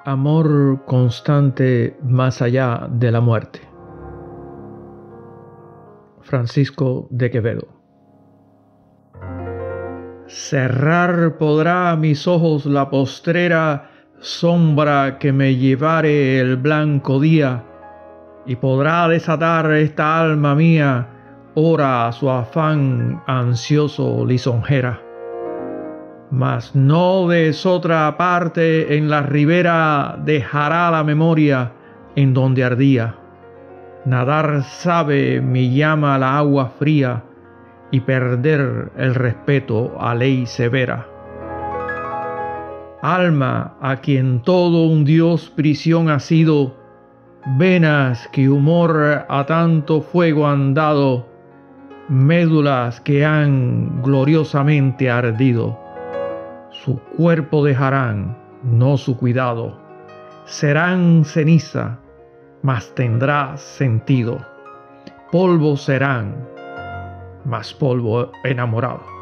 Amor constante más allá de la muerte. Francisco de Quevedo. Cerrar podrá mis ojos la postrera sombra que me llevare el blanco día, y podrá desatar esta alma mía, ora a su afán ansioso lisonjera. Mas no de esotra parte en la ribera dejará la memoria en donde ardía. Nadar sabe mi llama la agua fría, y perder el respeto a ley severa. Alma a quien todo un dios prisión ha sido, venas que humor a tanto fuego han dado, médulas que han gloriosamente ardido. Su cuerpo dejarán, no su cuidado. Serán ceniza, mas tendrá sentido. Polvo serán, mas polvo enamorado.